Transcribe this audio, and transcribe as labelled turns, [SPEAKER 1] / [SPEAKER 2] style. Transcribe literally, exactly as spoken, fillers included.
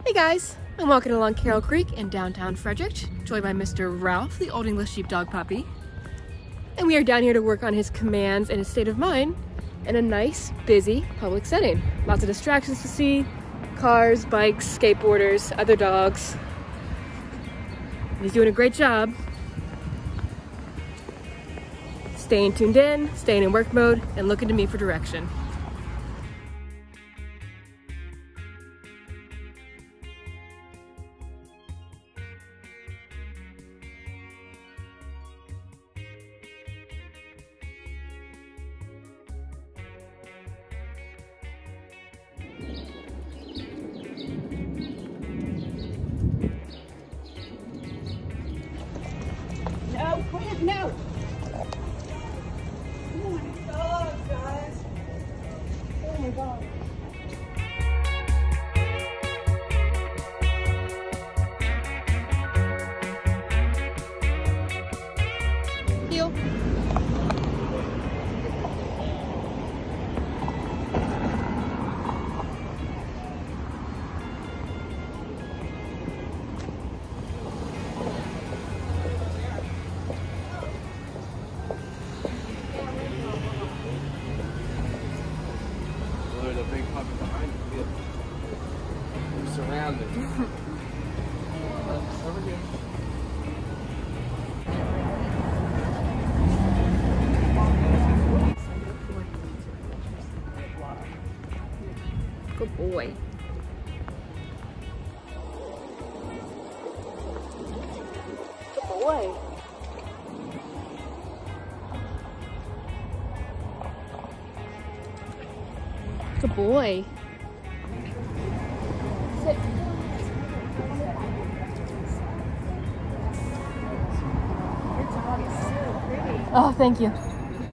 [SPEAKER 1] Hey guys, I'm walking along Carroll Creek in downtown Frederick, joined by Mister Ralph, the Old English Sheepdog puppy. And we are down here to work on his commands and his state of mind in a nice, busy public setting. Lots of distractions to see, cars, bikes, skateboarders, other dogs. And he's doing a great job. Staying tuned in, staying in work mode, and looking to me for direction.
[SPEAKER 2] No, quick, no! Oh my God, guys! Oh my God!
[SPEAKER 1] Heel.
[SPEAKER 3] There's a big puppy behind you. We're surrounded. Over here.
[SPEAKER 1] Good boy. Good boy. Good boy. Sit. Your dog is so pretty. Oh, thank you.